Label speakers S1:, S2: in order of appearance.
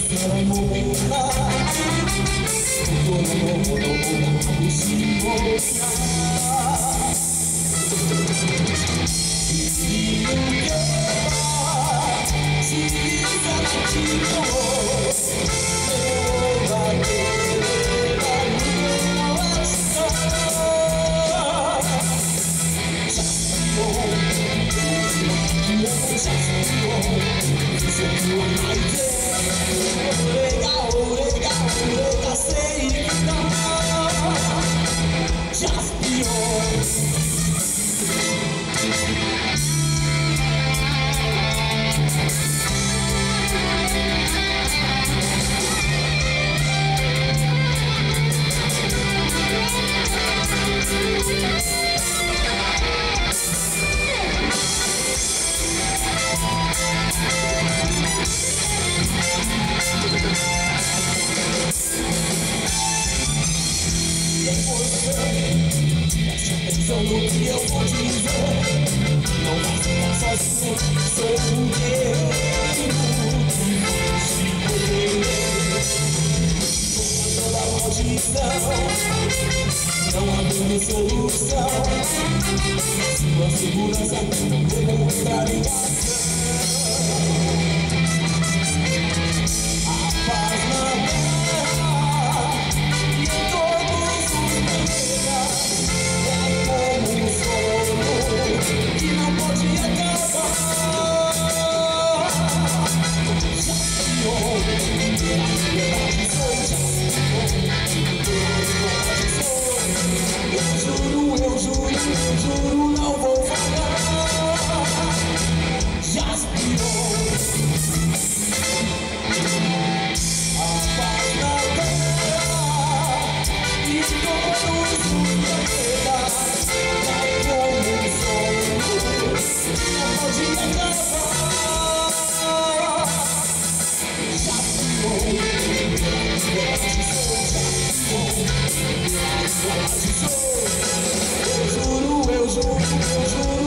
S1: Ela morrerá. O Senhor preste atenção no que eu vou dizer. Não vai ficar sozinho, sou um guerreiro. Toda maldição, não há grande solução. Sua segurança não demonstra ligação. A paz na terra e em todos os planetas é como um sonho que não pode acabar. Já criou, a liberdade foi já eu juro, não vou falhar. Já criou. Eu juro,